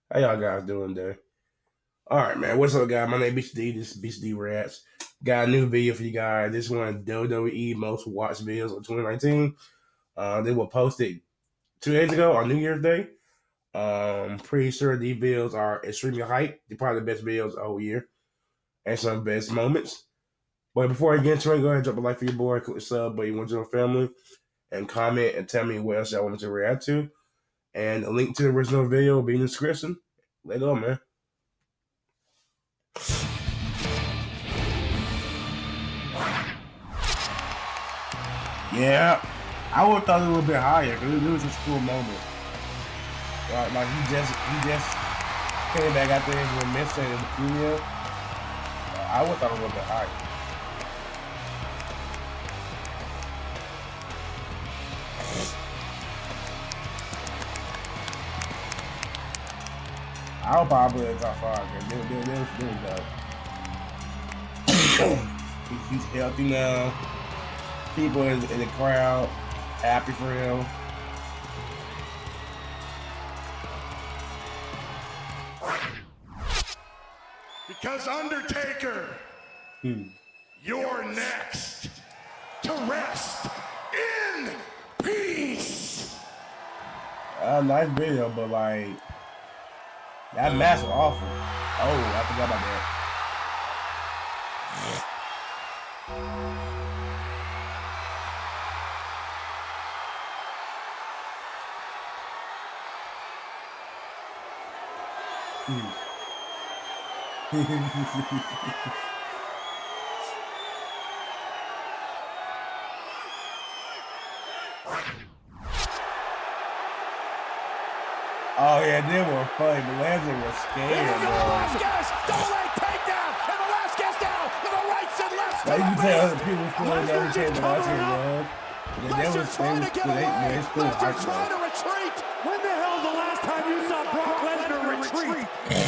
How y'all guys doing today? All right, man. What's up, guys? My name is D. This is Beast D Rats. Got a new video for you guys. This one of WWE most watched videos of 2019. They were posted 2 days ago on New Year's Day. Pretty sure these videos are extremely hype. They're probably the best videos of the whole year and some best moments. But before I get into it, go ahead and drop a like for your boy, click the sub, but you want to join the family, and comment and tell me what else y'all want me to react to. And a link to the original video will be in the description. Let go, man. Yeah, I would have thought it a little bit higher because it was a cool moment. Like he just came back out there and missing in the video. I would have thought it a little bit higher. I'll probably in the top 5 because they was dope. He's healthy now. People in the crowd happy for him. Because Undertaker, you're next to rest in peace. Nice video, but like that match was awful. Oh, I forgot about that. Oh yeah, they were funny, but Leslie was scared, bro. Velasquez, double leg takedown, and Velasquez down, and the rights and lefts. Like, you can tell other people still never came to watch it, bro. Lesnar trying to get away. Lesnar trying to retreat. When the hell was the last time you saw Brock Lesnar retreat?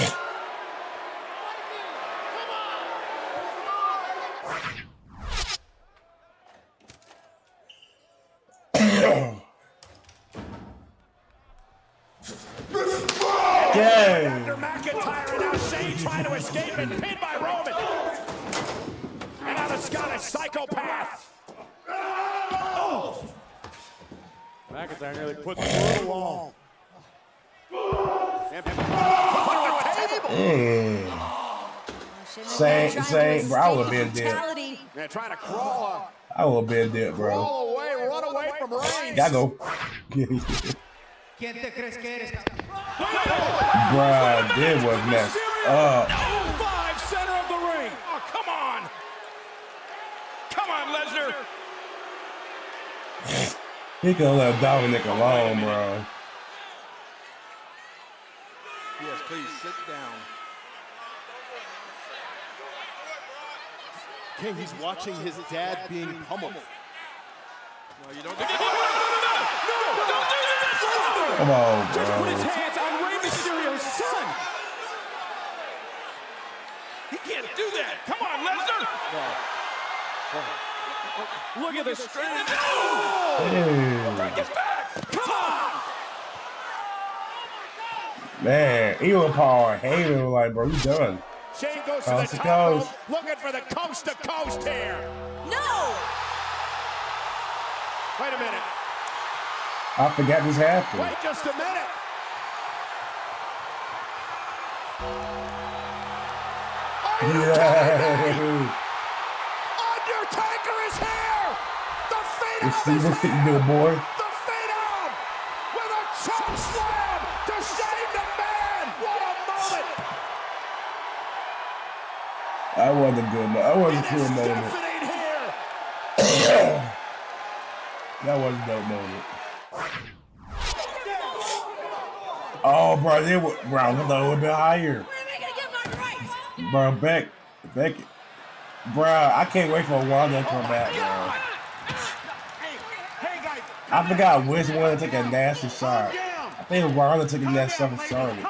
After McIntyre, and now Shane trying to escape and pinned by Roman. And now the Scottish psychopath. Oh! McIntyre nearly put through the wall. Same, bro. I would have been dead. Man, trying to crawl. I would have been dead, bro. Crawl away, run away from Reigns. Gotta go. Bruh, this was messed up. 5 center of the ring. Oh, come on. Come on, Lesnar. He could have left Dominic alone, bro. Yes, please sit down. King, he's watching his dad being pummeled. No, you don't do that. No, don't do this. Come on, Just put his bro. hands on Rey Mysterio's son. He can't do that. Come on, Lesnar. Look at the strength. Break his back. Come on. Man, even Paul Heyman was like, bro, you done. Shane goes to Coast the to top coast. rope, looking for the coast to coast here. No! Wait a minute. I forgot this happened. Wait just a minute. Yeah. Undertaker is here. The You Phenom see is this thing, here. little boy? The Phenom with a choke slam to Shane McMahon. What a moment. That wasn't a good moment. That wasn't a It cool is moment. deafening here. That wasn't a dope moment. Oh, bro, they were, bro, I thought it would have been higher. When am I gonna get my rights? Bro, Becky. Bro, I can't wait for Wanda to come back, bro. Hey, guys. I forgot which one to take a nasty shot. I think Wanda took that stuff and started.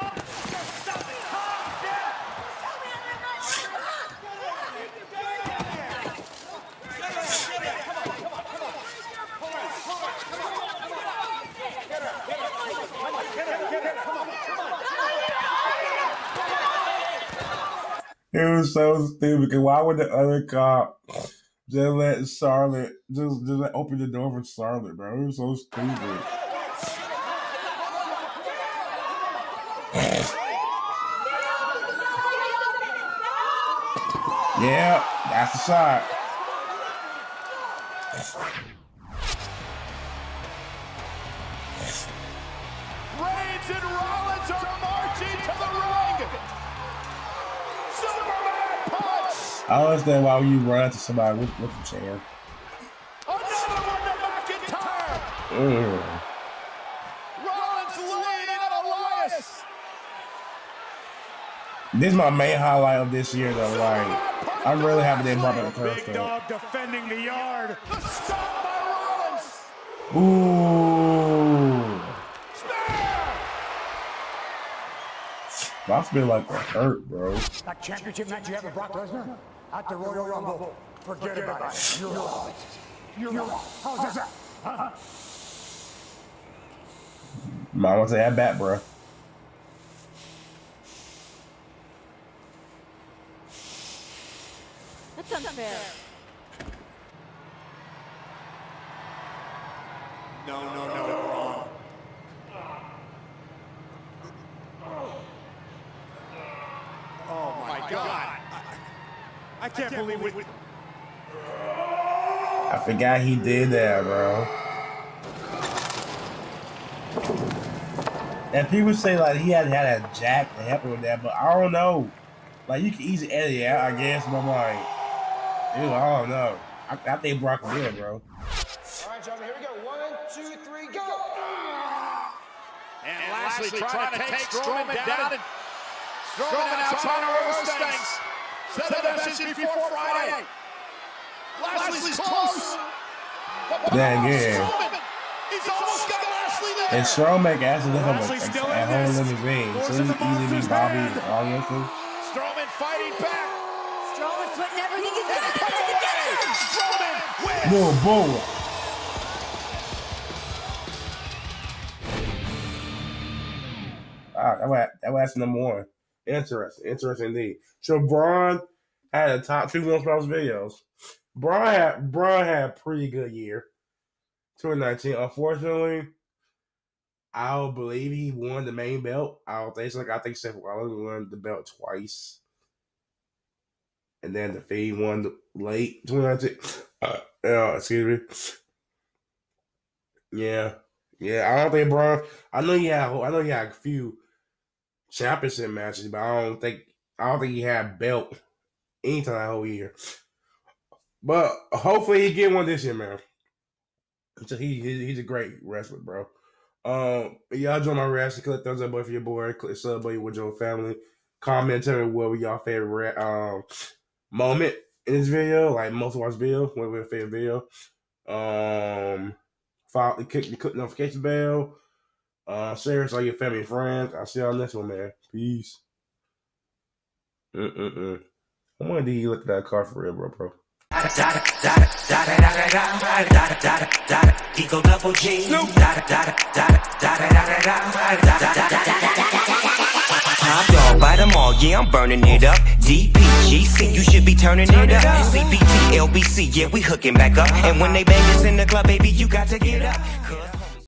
It was so stupid. Because why would the other cop just let Charlotte just open the door for Charlotte, bro? It was so stupid. Yeah, that's the shot. Reigns and Rollins are marching to the ring. Superman punch. I don't understand why you run into somebody with a chair. Another one to McIntyre. Rollins laying out Elias. This is my main highlight of this year, though. Like, I'm really happy they brought back the curse. Big dog defending the yard. The stop by Rollins. Ooh. Spear. That's been like a hurt, bro. That championship match you have with Brock Lesnar at the Royal Rumble. Forget about it. You're wrong. You're wrong. How's that? Huh? Might want to say that back, bro. That's unfair. No, wrong. Oh my God. I can't believe we. I forgot he did that, bro. And people say like he had a jack to help him with that, but I don't know. Like you can easily edit it out, I guess, but I'm like, ew, I don't know. I think Brock did, bro. All right, gentlemen, here we go. 1, 2, 3, go! And Lashley trying to take Strowman down. And Strowman out trying to reverse things. Said the message before Friday. Lashley's close. Dang, yeah. He's almost got Lashley there. And Strowman actually look up at home living ring, so he easily beat Bobby obviously. Strowman fighting back. Strowman's putting everything he's got to put it against him. Strowman wins. Whoa, boy. That was number one. Interesting indeed. So Braun had a top 2 most watched videos. Braun had a pretty good year, 2019. Unfortunately, I don't believe he won the main belt. I don't think so. I think Seth Rollins won the belt twice, and then the Fiend won the late 2019. Excuse me. Yeah. I don't think Braun. I know he had a few championship matches, but I don't think he had belt anytime that whole year. But hopefully he get one this year, man. So he's a great wrestler, bro. Y'all join my reaction. Click thumbs up for your boy. Click sub buddy with your family. Comment, tell me what was your favorite moment in this video, like most watched video. What was your favorite video? Follow, click the notification bell. Share it to all your family and friends. I'll see y'all next one, man. Peace. I wonder did you look at that car for real, bro? Eagle double G. Top dog, by them all, yeah, I'm burning it up. DPGC, you should be turning it up. CPT, LBC, yeah, we hooking back up. And when they bang us in the club, baby, you got to get up.